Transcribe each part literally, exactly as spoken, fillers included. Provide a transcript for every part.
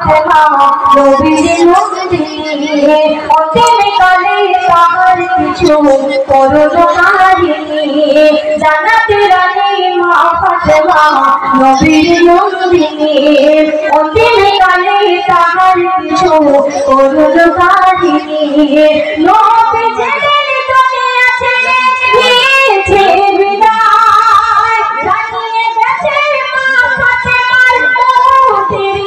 ফাতেমা নবীর নন্দিনী অন্তিম কালে তাহার কিছু করুণ কাহিনী জান্নাতের রানী মা ফাতেমা নবীর নন্দিনী অন্তিম কালে তাহার কিছু করুণ কাহিনী নবী যেদিন দুনিয়া ছেড়ে গিয়েছে বিদায় জানিয়ে গেছে মা ফাতেমার মৌতের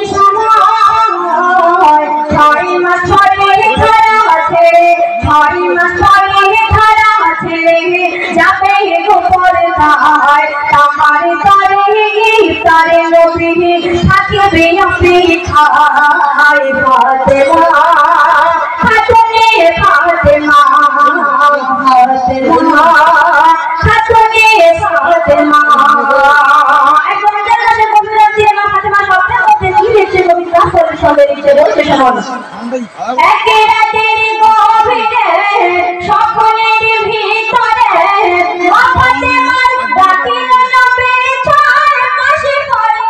সময় ছয় মাস ছয় ধারা ছেড়ে ছয় মাস ছয় ধারা ছেড়ে যাবে গোপর দায় তাহার তরে ইফতারে নবী থাকিবে অপেক্ষায় ফাতেমা খাতুনে ফাতেমা ফাতেমা খাতুনে ফাতেমা একবার জান্নাতে কবিরা দিয়ে মা ফাতেমা স্বপ্নের মধ্যে কি দেখছে কবিতা রাসূল সবে লিখে বলছে শোনো একে রাতের গভীরে স্বপ্নের ভিতরে মা ফাতেমার ডাকিল নবী চার মাস পরে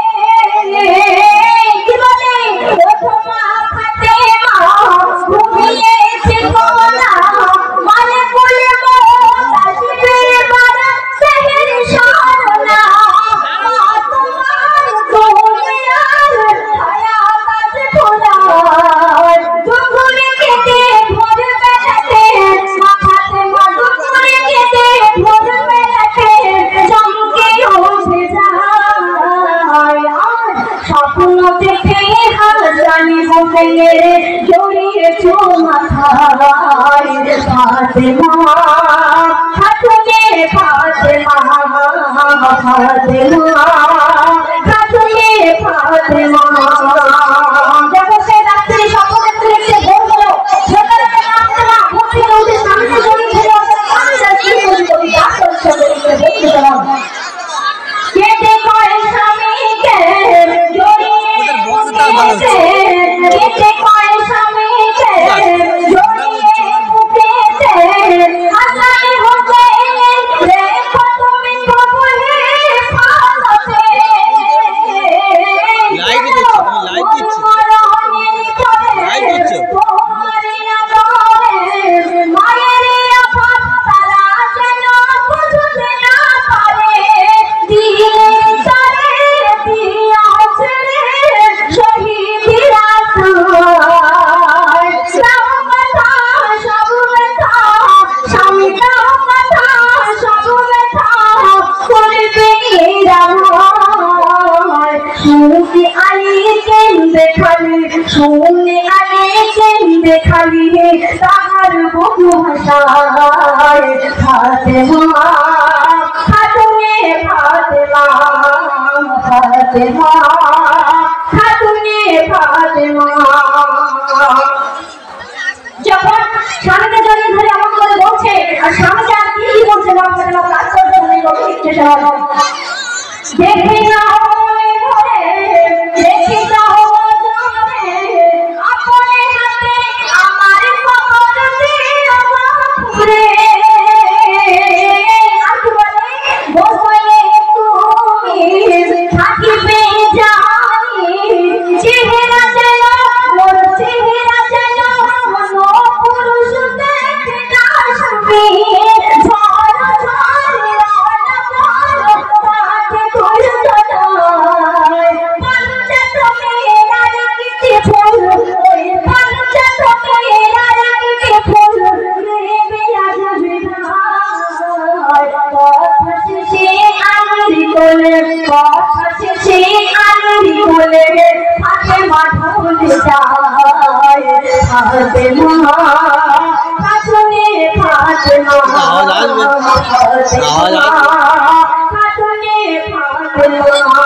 কি বলে ওঠো মা ফাতেমা ঘুমিয়েছে কোনা মালিকুল মউত আসবে বারা সেহের শারনা মা তোমার দুনিয়ার হায়াত আছে খোদার দুপুরে কেটে ভোর বেলাতে মা ফাতেমা দুপুরে কেটে ভোর বেলাতে চমকে উঠে যায় আর স্বপ্ন দেখে হাসানি হোসেনের জড়িয়েছো মাথায় ফাতেমা খাতুনে ফাতেমা ফাতেমা খাতুনে ফাতেমা যখন সে রাত্রি স্বপ্ন দেখতে দেখতে ভোর হলো সকালবেলা ফাতেমা ঘুম থেকে উঠে সামনে জড়িয়ে ধরে কবিতা আসল লিখতে বলতে গেলাম কেটে কয় স্বামীকে জড়িয়ে বুকেতে কেটে কয় স্বামীকে জড়িয়ে বুকেতে হাসানি হোসেন রেখো তুমি কবরে ফালতে লাইভ দিচ্ছ তুমি লাইভ দিচ্ছ লাইভ দিচ্ছ তোমারি আদরে মায়ের আফাত তারা যেন বুঝতে না পারে দিনের তারে দিয়াছে শহীদ রাসূল সব কথা সব কথা স্বামীটা কথা সব কথা করবে নিরাময় শুনতে আলী কেন্দে খালি শুনে আলী কেন্দে খালি তাহার বহু ভাষায় ফাতেমা খাতুনে ফাতেমা ফাতেমা খাতুনে ফাতেমা যখন স্বামীকে জড়িয়ে ধরে এমন করে বলছে আর স্বামীকে আর কি কি বলছে মা ফাতেমা কাজ করতে হবে লোকে ইচ্ছে শোনানো দেখে নাও মনে ভরে দেখে নাও জনে আপনে হাতে আমার কবর দিও বাপুরে আর কি বলে বসলে তুমি থাকিবে জানি চেহারা যেন মোর চেহারা যেন মন পুরুষ দেখে না সবে ঝড় ঝড় রানা ঝড় পাতে তোর সদায় পাঞ্চা তোমের আর কিছু ফুল ওই পাঞ্চা তোমের আর কিছু ফুল রেবে আসবে ভাই কথা শেষে আলুরি কোলে কথা শেষে আলুরি কোলে ফাতেমা ঢলে যায় ফাতেমা খাতুনে ফাতেমা আওয়াজ আসবে আওয়াজ আসবে খাতুনে ফাতেমা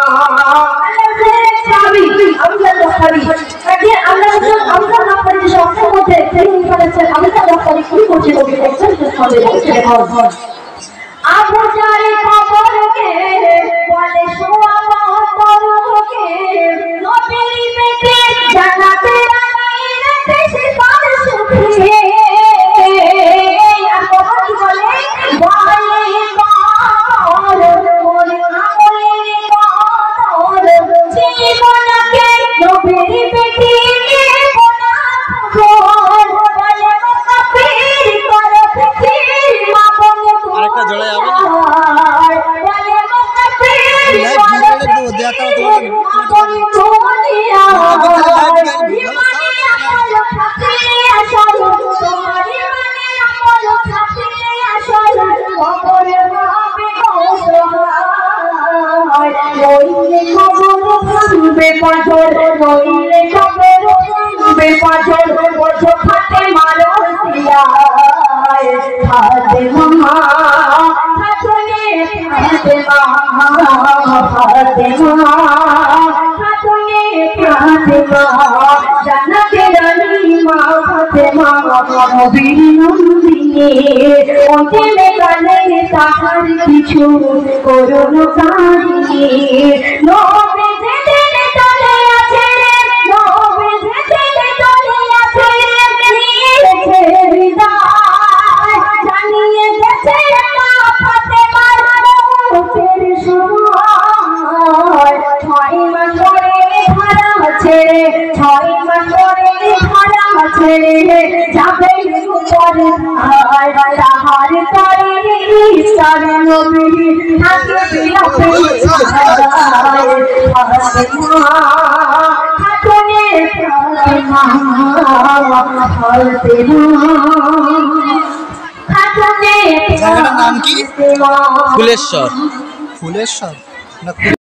আমরা দোকানি আগে আমরা আমরা না পারি সবসময় মধ্যে ট্রেনিং করেছে আমরা দোকানি কি করছি ওকে একজন করে বলছে ঘর আবু জারি খবরকে বলে শোয়াবো তরুকে নবীর পেটে জান্নাতে রানীর দেশে পার সুখে আর কথা কি বলে বলে কর মোর আমলের কদর জীবনকে নবী বেপাজর নইলে কবর বেপাজর বোঝো খাতে মারো সিলাই ফাতেমা খাতুনে ফাতেমা ফাতেমা খাতুনে ফাতেমা জান্নাতের রানী মা ফাতেমা নবীর নন্দিনী অন্তিমে কালে তাহার কিছু করুণ কাহিনী নবী যেদিন চলে আছে নবী যেদিন চলে আছে নিয়েছে বিদায় জানিয়ে গেছে মা ফাতেমার মৌতের সময় ছয় মাস পরে ধরা ছেড়ে ছয় মাস পরে ধরা ছেড়ে যাবে উপরে তাহার তরে ঈশ্বরে নবী থাকে বিলাপে খাতুনে ফাতেমা খাতুনে জায়গাটার নাম কি? ফাতেমা ফুলেশ্বর ফুলেশ্বর না